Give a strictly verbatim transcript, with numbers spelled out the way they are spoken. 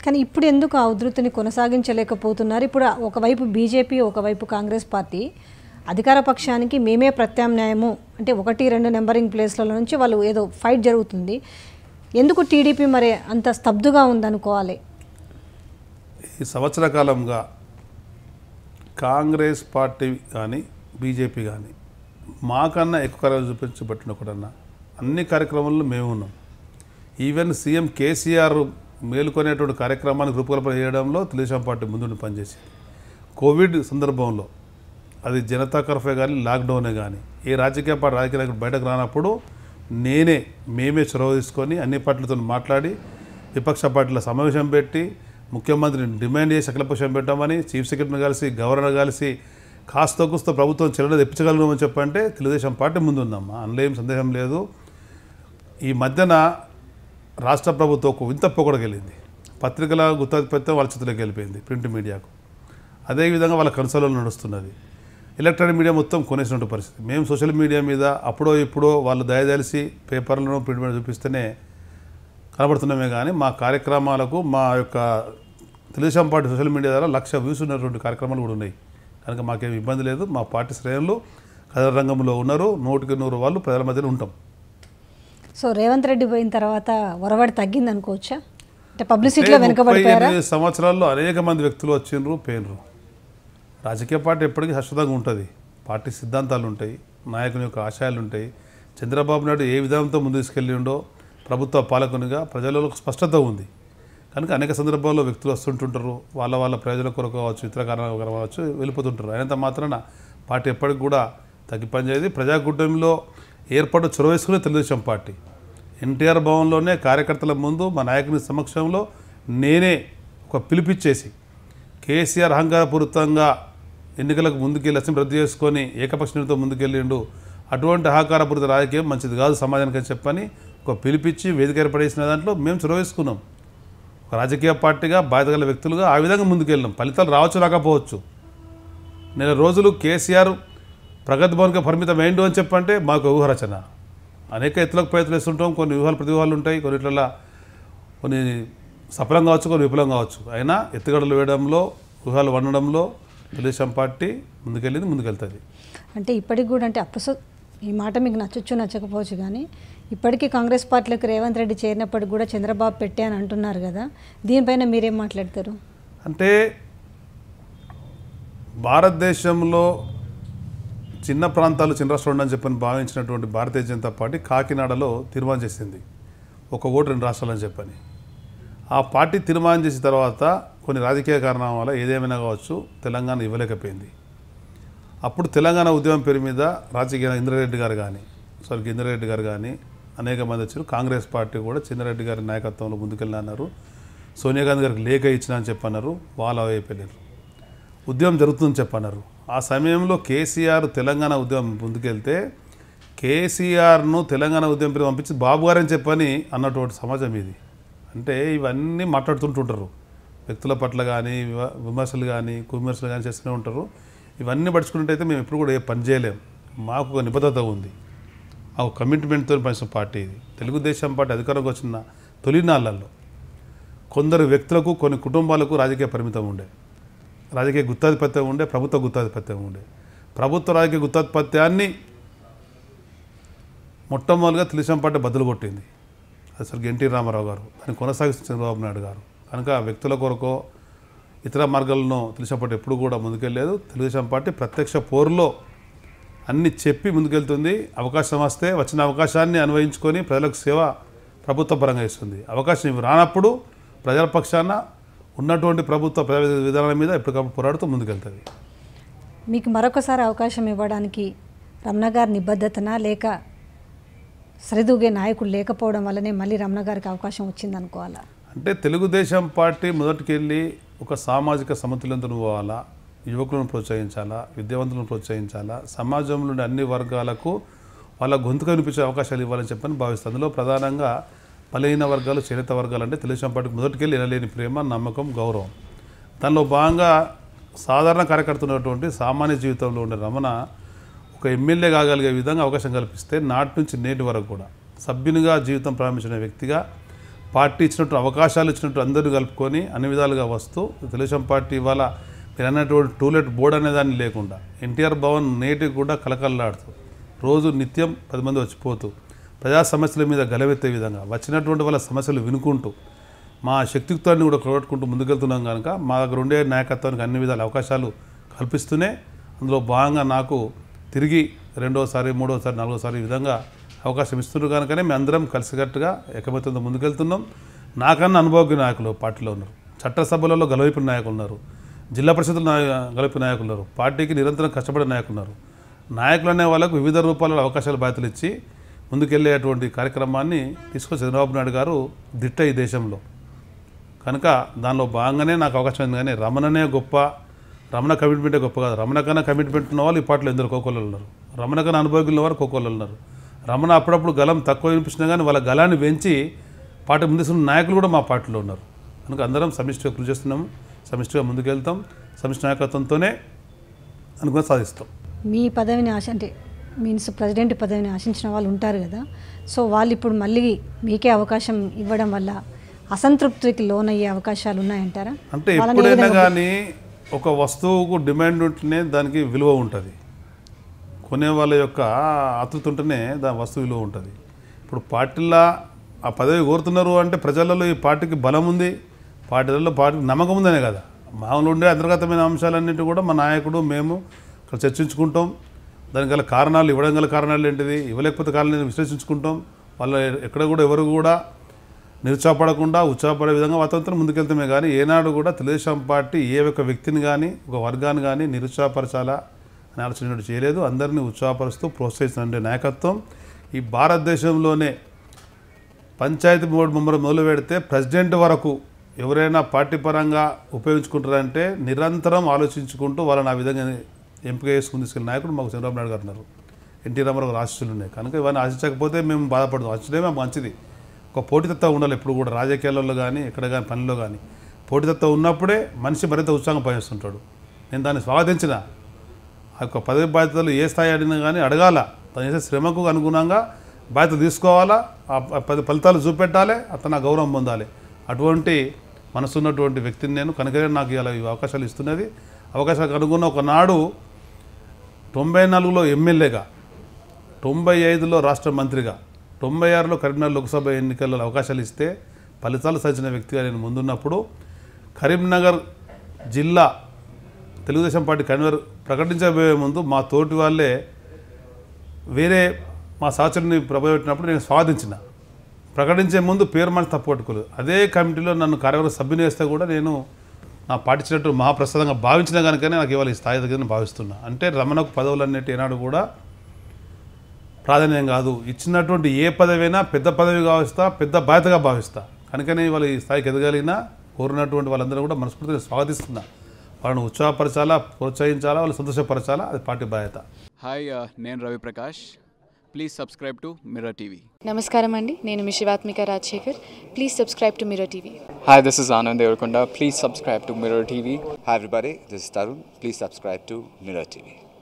కానీ ఇప్పుడు ఎందుకు ఆ ఉధృతిని కొనసాగించలేకపోతున్నారు? ఇప్పుడు ఒకవైపు బీజేపీ, ఒకవైపు కాంగ్రెస్ పార్టీ అధికార పక్షానికి మేమే ప్రత్యామ్నాయము అంటే ఒకటి రెండు నెంబరింగ్ ప్లేస్లలో నుంచి వాళ్ళు ఏదో ఫైట్ జరుగుతుంది. ఎందుకు టీడీపీ మరి అంత స్తబ్దుగా ఉందనుకోవాలి? ఈ సంవత్సర కాలంగా కాంగ్రెస్ పార్టీ కానీ బీజేపీ కానీ మాకన్నా ఎక్కువ కార్యాలు చూపించబట్టిన ఒకటన్నా అన్ని కార్యక్రమాల్లో మేము ఉన్నాం. ఈవెన్ సీఎం కేసీఆర్ మేలుకొనేటువంటి కార్యక్రమాన్ని రూపకల్పన చేయడంలో తెలుగుదేశం పార్టీ ముందుండి పనిచేసింది. కోవిడ్ సందర్భంలో అది జనతా కర్ఫ్యూ కానీ లాక్డౌనే కానీ ఏ రాజకీయ పార్టీ రాజకీయ నాయకుడు బయటకు రానప్పుడు నేనే మేమే చొరవ తీసుకొని అన్ని పార్టీలతో మాట్లాడి విపక్ష పార్టీల సమావేశం పెట్టి ముఖ్యమంత్రిని డిమాండ్ చేసి అఖిలపక్షం పెట్టామని చీఫ్ సెక్రటరీని కలిసి గవర్నర్ కలిసి కాస్త కూస్త ప్రభుత్వం చెల్లెలు తెప్పించగలమని చెప్పంటే తెలుగుదేశం పార్టీ ముందుందమ్మా, అందులో ఏం సందేహం లేదు. ఈ మధ్యన రాష్ట్ర ప్రభుత్వం ఒక వింత పొగడకి వెళ్ళింది. పత్రికల గుత్తాధిపత్యం వాళ్ళ చేతిలోకి వెళ్ళిపోయింది, ప్రింట్ మీడియాకు. అదేవిధంగా వాళ్ళ కన్సోల్లో నడుస్తున్నది. ఎలక్ట్రానిక్ మీడియా మొత్తం కొనేసినట్టు పరిస్థితి. మేము సోషల్ మీడియా మీద అప్పుడో ఇప్పుడో వాళ్ళు దయదలిసి పేపర్లను ప్రింట్ మీడియా చూపిస్తేనే కనబడుతున్నామే కానీ మా కార్యక్రమాలకు మా యొక్క తెలుగుదేశం పార్టీ సోషల్ మీడియా ద్వారా లక్ష వ్యూస్ ఉన్నటువంటి కార్యక్రమాలు కూడా ఉన్నాయి. కనుక మాకేం ఇబ్బంది లేదు. మా పార్టీ శ్రేణులు కథల రంగంలో ఉన్నారు. నూటికి నూరు వాళ్ళు ప్రజల మధ్యలో ఉంటాం. సో రేవంత్ రెడ్డి పోయిన తర్వాత ఒరవడి తగ్గింది అనుకోవచ్చా? అంటే పబ్లిసిటీలో వెనుకబడిపోయారా? సంవత్సరాల్లో అనేక మంది వ్యక్తులు వచ్చిండ్రు, పోయినరు. రాజకీయ పార్టీ ఎప్పటికీ శాశ్వతంగా ఉంటుంది. పార్టీ సిద్ధాంతాలు ఉంటాయి, నాయకుని యొక్క ఆశయాలు ఉంటాయి. చంద్రబాబు నాయుడు ఏ విధానంతో ముందు తీసుకెళ్ళిండో ప్రభుత్వ పాలకునిగా ప్రజలలో స్పష్టత ఉంది. కనుక అనేక సందర్భాల్లో వ్యక్తులు వస్తుంటుంటారు, వాళ్ళ వాళ్ళ ప్రయోజనం కొరకు కావచ్చు, ఇతర కారణాల కావచ్చు, వెళ్ళిపోతుంటారు. అయినంత మాత్రాన పార్టీ ఎప్పటికి కూడా తగ్గి పనిచేది. ప్రజాకూటమిలో ఏర్పాటు చొరవ వేసుకునే తెలుగుదేశం పార్టీ ఎన్టీఆర్ భవన్లోనే కార్యకర్తల ముందు మా నాయకుని సమక్షంలో నేనే ఒక పిలిపిచ్చేసి కేసీఆర్ అహంకారపూరితంగా ఎన్నికలకు ముందుకెళ్ళి అసెంబ్లీ రద్దు చేసుకొని ఏకపక్షంతో ముందుకెళ్ళిండు. అటువంటి అహంకారపూరిత రాజకీయం మంచిది కాదు సమాజానికి అని చెప్పని ఒక పిలిపించి వేదిక ఏర్పడేసిన దాంట్లో మేము చొరవ వేసుకున్నాం. ఒక రాజకీయ పార్టీగా బాధ్యత గల వ్యక్తులుగా ఆ విధంగా ముందుకెళ్ళాం. ఫలితాలు రావచ్చు రాకపోవచ్చు. నెల రోజులు కేసీఆర్ ప్రగతి భవన్కి పరిమితం ఏండు అని చెప్పంటే మాకు ఊహరచన. అనేక ఎత్తులకు ప్రయత్నం వేస్తుంటాం. కొన్ని వ్యూహాలు ప్రతివ్యూహాలు ఉంటాయి. కొన్నిట్లలో కొన్ని సఫలం కావచ్చు, కొన్ని విఫలం కావచ్చు. అయినా ఎత్తుగడలు వేయడంలో, వ్యూహాలు వండడంలో తెలుగుదేశం పార్టీ ముందుకెళ్ళింది, ముందుకెళ్తుంది. అంటే ఇప్పటికి కూడా అంటే అప్రస ఈ మాట మీకు నచ్చొచ్చు నచ్చకపోవచ్చు కానీ ఇప్పటికీ కాంగ్రెస్ పార్టీలోకి రేవంత్ రెడ్డి చేరినప్పటికి కూడా చంద్రబాబు పెట్టే అని అంటున్నారు కదా, దీనిపైన మీరేం మాట్లాడతారు? అంటే భారతదేశంలో చిన్న ప్రాంతాలు చిన్న రాష్ట్రాలు అని చెప్పని భావించినటువంటి భారతీయ జనతా పార్టీ కాకినాడలో తీర్మానం చేసింది ఒక ఓటు రెండు రాష్ట్రాలని చెప్పని. ఆ పార్టీ తీర్మానం చేసిన తర్వాత కొన్ని రాజకీయ కారణాల వల్ల ఏదేమైనా కావచ్చు తెలంగాణ ఇవ్వలేకపోయింది. అప్పుడు తెలంగాణ ఉద్యమం పేరు మీద రాజకీయ ఇంద్రారెడ్డి గారు కానీ స్వర్గీయ ఇంద్రారెడ్డి గారు కానీ అనేక మంది వచ్చారు. కాంగ్రెస్ పార్టీ కూడా చంద్రారెడ్డి గారి నాయకత్వంలో ముందుకెళ్ళి అన్నారు. సోనియా గాంధీ గారికి లేఖ ఇచ్చిన అని చెప్పన్నారు. వాళ్ళు అయిపోయారు. ఉద్యమం జరుగుతుందని చెప్పన్నారు. ఆ సమయంలో కేసీఆర్ తెలంగాణ ఉద్యమం ముందుకెళ్తే కేసీఆర్ను తెలంగాణ ఉద్యమం పేరు పంపించి బాబు గారని చెప్పని అన్నటువంటి సమాజం ఇది. అంటే ఇవన్నీ మాట్లాడుతుంటుంటారు. వ్యక్తుల పట్ల కానీ విమర్శలు కానీ కువిమర్శలు కానీ చేస్తూనే ఉంటారు. ఇవన్నీ పడుచుకున్నట్టయితే మేము ఎప్పుడు కూడా ఏ పని చేయలేము. మాకు ఒక నిబద్ధత ఉంది, ఆ కమిట్మెంట్తో పనిచిన పార్టీ ఇది. తెలుగుదేశం పార్టీ అధికారంలోకి వచ్చిన తొలినాళ్లలో కొందరు వ్యక్తులకు, కొన్ని కుటుంబాలకు రాజకీయ పరిమితం ఉండే, రాజకీయ గుత్తాధిపత్యం ఉండే, ప్రభుత్వ గుత్తాధిపత్యం ఉండే. ప్రభుత్వ రాజకీయ గుత్తాధిపత్యాన్ని మొట్టమొదటిగా తెలుగుదేశం పార్టీ బదులు కొట్టింది. అది సరిగ్గా ఎన్టీ రామారావు గారు, దాన్ని కొనసాగిస్తున్న చంద్రబాబు నాయుడు గారు. కనుక వ్యక్తుల కొరకో ఇతర మార్గాలను తెలుగుదేశం పార్టీ ఎప్పుడు కూడా ముందుకెళ్ళలేదు. తెలుగుదేశం పార్టీ ప్రత్యక్ష పోరులో అన్ని చెప్పి ముందుకెళ్తుంది. అవకాశం వస్తే వచ్చిన అవకాశాన్ని అన్వయించుకొని ప్రజలకు సేవ ప్రభుత్వ పరంగా ఇస్తుంది. అవకాశం ఇవి రానప్పుడు ప్రజల పక్షాన ఉన్నటువంటి ప్రభుత్వ ప్రజా విధానాల మీద ఎప్పటికప్పుడు పోరాడుతూ ముందుకెళ్తుంది. మీకు మరొకసారి అవకాశం ఇవ్వడానికి రమణ గారి నిబద్ధతనా లేక సరిదూగే నాయకుడు లేకపోవడం వల్లనే మళ్ళీ రమణ గారికి అవకాశం వచ్చింది అనుకోవాలా? అంటే తెలుగుదేశం పార్టీ మొదటికెళ్ళి ఒక సామాజిక సమతుల్యతను పోవాలా, యువకులను ప్రోత్సహించాలా, విద్యావంతులను ప్రోత్సహించాలా, సమాజంలోని అన్ని వర్గాలకు వాళ్ళ గొంతుకు వినిపించే అవకాశాలు ఇవ్వాలని చెప్పని భావిస్తుంది. అందులో ప్రధానంగా బలహీన వర్గాలు, చేనేత వర్గాలు అంటే తెలుగుదేశం పార్టీకి మొదటికెళ్ళి ఎనలేని ప్రేమ, నమ్మకం, గౌరవం. దానిలో భాగంగా సాధారణ కార్యకర్త ఉన్నటువంటి సామాన్య జీవితంలో ఉండే రమణ ఒక ఎమ్మెల్యే కాగలిగే విధంగా అవకాశం కల్పిస్తే నాటి నుంచి నేటి వరకు కూడా సభ్యునిగా జీవితం ప్రారంభించిన వ్యక్తిగా పార్టీ ఇచ్చినట్టు అవకాశాలు ఇచ్చినట్టు అందరూ కలుపుకొని అన్ని విధాలుగా వస్తూ తెలుగుదేశం పార్టీ ఇవాళ మీరు అన్నటువంటి టూలెట్ బోర్డు అనే దాన్ని లేకుండా ఎన్టీఆర్ భవన్ నేటికి కూడా కలకల్లాడుతూ రోజు నిత్యం పది మంది వచ్చిపోతూ ప్రజా సమస్యల మీద గలవెత్తే విధంగా వచ్చినటువంటి వాళ్ళ సమస్యలు వినుకుంటూ మా శక్తియుక్తాన్ని కూడా కొట్టుకుంటూ ముందుకెళ్తున్నాం కనుక మా దగ్గర ఉండే నాయకత్వానికి అన్ని విధాల అవకాశాలు కల్పిస్తూనే అందులో భాగంగా నాకు తిరిగి రెండోసారి మూడోసారి నాలుగోసారి ఈ విధంగా అవకాశం ఇస్తున్నారు కనుకనే మేము అందరం కలిసికట్టుగా ఏకమత్యంతో ముందుకెళ్తున్నాం. నాకన్నా అనుభవజ్ఞ నాయకులు పార్టీలో ఉన్నారు, చట్టసభలలో గలవైపు నాయకులు ఉన్నారు, జిల్లా పరిషత్తుల నాయ గలవైపు నాయకులు ఉన్నారు, పార్టీకి నిరంతరం కష్టపడే నాయకులు ఉన్నారు. నాయకులు అనే వాళ్ళకు వివిధ రూపాలలో అవకాశాలు బాధ్యతలు ఇచ్చి ముందుకెళ్ళేటువంటి కార్యక్రమాన్ని తీసుకొని చంద్రబాబు నాయుడు గారు దిట్ట ఈ దేశంలో కనుక దానిలో భాగంగానే నాకు అవకాశం అయింది. కానీ రమణనే గొప్ప, రమణ కమిట్మెంటే గొప్ప కాదు. రమణ కన్నా కమిట్మెంట్ ఉన్న వాళ్ళు ఈ పార్టీలో ఎందరో కోకోళ్ళు ఉన్నారు, రమణ కన్నా అనుభవజ్ఞుల వారు కోకోళ్ళు ఉన్నారు. రమణ అప్పుడప్పుడు గలం తక్కువ వినిపించినా కానీ వాళ్ళ గలాన్ని పెంచి పార్టీ ముందుస్తున్న నాయకులు కూడా మా పార్టీలో ఉన్నారు. కనుక అందరం సమిష్టిగా కృషి చేస్తున్నాము, సమిష్టిగా ముందుకెళ్తాం, సమిష్టి నాయకత్వంతోనే అనుకుని సాధిస్తాం. మీ పదవిని ఆశ అంటే మీన్స్ ప్రెసిడెంట్ పదవిని ఆశించిన వాళ్ళు ఉంటారు కదా, సో వాళ్ళు ఇప్పుడు మళ్ళీ మీకే అవకాశం ఇవ్వడం వల్ల అసంతృప్తికి లోనయ్యే అవకాశాలు ఉన్నాయంటారా? అంటే ఎప్పుడైనా కానీ ఒక వస్తువుకు డిమాండ్ ఉంటేనే దానికి విలువ ఉంటుంది, కొనే వాళ్ళ యొక్క ఆతృత ఉంటేనే దాని వస్తువు విలువ ఉంటుంది. ఇప్పుడు పార్టీలో ఆ పదవి కోరుతున్నారు అంటే ప్రజలలో ఈ పార్టీకి బలం ఉంది, పార్టీలలో పార్టీకి నమ్మకం ఉందనే కదా. మామూలు ఉండే అంతర్గతమైన అంశాలన్నింటి కూడా మా నాయకుడు మేము ఇక్కడ చర్చించుకుంటాం. దానికి గల కారణాలు, ఇవ్వడం గల కారణాలు ఏంటిది, ఇవ్వలేకపోతే కారణాలను విశ్లేషించుకుంటాం. వాళ్ళు ఎక్కడ కూడా ఎవరు కూడా నిరుత్సాహపడకుండా ఉత్సాహపడే విధంగా వాతావరణం ముందుకెళ్తామే. కానీ ఏనాడు కూడా తెలుగుదేశం పార్టీ ఏ ఒక్క వ్యక్తిని కానీ ఒక వర్గాన్ని కానీ నిరుత్సాహపరచాలా అని ఆలోచన చేయలేదు. అందరినీ ఉత్సాహపరుస్తూ ప్రోత్సహిస్తున్న నాయకత్వం ఈ భారతదేశంలోనే పంచాయతీ బోర్డు మెంబర్ మొదలు పెడితే ప్రెసిడెంట్ వరకు ఎవరైనా పార్టీ పరంగా ఉపయోగించుకుంటారంటే నిరంతరం ఆలోచించుకుంటూ వాళ్ళని ఆ విధంగా ఎంపిక చేసుకుని తీసుకెళ్ళిన నాయకుడు మాకు చంద్రబాబు నాయుడు గారు ఉన్నారు. ఎన్టీ రామారావు గారు ఆశీస్సులు ఉన్నాయి కనుక ఇవన్నీ ఆశించకపోతే మేము బాధపడతాం. ఆశించడమే మాకు మంచిది. ఒక పోటీతత్వం ఉండాలి ఎప్పుడు కూడా, రాజకీయాలలో కానీ ఎక్కడ కానీ పనిలో కానీ పోటీతత్వం ఉన్నప్పుడే మనిషి మరింత ఉత్సాహంగా పనిచేస్తుంటాడు. నేను దాన్ని స్వాగతించిన ఆ యొక్క పదవి బాధ్యతలు ఏ స్థాయి అడిగినా కానీ అడగాల, తను చేసే శ్రమకు అనుగుణంగా బాధ్యత తీసుకోవాలా, ఆ పది ఫలితాలు చూపెట్టాలి, అతను గౌరవం పొందాలి. అటువంటి మనసు ఉన్నటువంటి వ్యక్తిని నేను కనుకనే నాకు ఇలా ఈ అవకాశాలు ఇస్తున్నది. అవకాశాలకు అనుకున్న ఒకనాడు తొంభై నాలుగులో ఎమ్మెల్యేగా, తొంభై ఐదులో రాష్ట్ర మంత్రిగా, తొంభై ఆరులో కరీంనగర్ లోక్సభ ఎన్నికల్లో అవకాశాలు ఇస్తే ఫలితాలు సాధించిన వ్యక్తిగా నేను ముందున్నప్పుడు కరీంనగర్ జిల్లా తెలుగుదేశం పార్టీ కన్వీనర్ ప్రకటించబోయే ముందు మా తోటి వాళ్ళే వేరే మా సహచరుని ప్రభావించినప్పుడు నేను స్వాగతించిన. ప్రకటించే ముందు పేరు మనసు తప్పు పట్టుకోలేదు. అదే కమిటీలో నన్ను కార్యవర్గ సభ్యుని వేస్తే కూడా నేను నా పాటించినట్టు మహాప్రసాదంగా భావించిన కనుకనే నాకు ఇవాళ ఈ స్థాయి దగ్గర భావిస్తున్నా. అంటే రమణకు పదవులు అన్నిటి ఏనాడు కూడా ప్రాధాన్యం కాదు, ఇచ్చినటువంటి ఏ పదవైనా పెద్ద పదవి భావిస్తా, పెద్ద బాధ్యతగా భావిస్తా. కనుకనే వాళ్ళు ఈ స్థాయికి ఎదగలిగినా కోరినటువంటి వాళ్ళందరూ కూడా మనస్ఫూర్తిగా స్వాగతిస్తున్నా. వాళ్ళని ఉత్సాహపరచాలా, ప్రోత్సహించాలా, వాళ్ళు సంతోషపరచాలా, అది పార్టీ బాధ్యత. హాయ్, నేను Ravi Prakash. Please subscribe to Mirror TV. నమస్కారం అండి, నేను మీ Shivathmika Rajasekhar. Please subscribe to Mirror TV. Hi, this is Anand Devarkonda. Please subscribe to Mirror T V. Hi everybody, this is Tarun. Please subscribe to Mirror T V.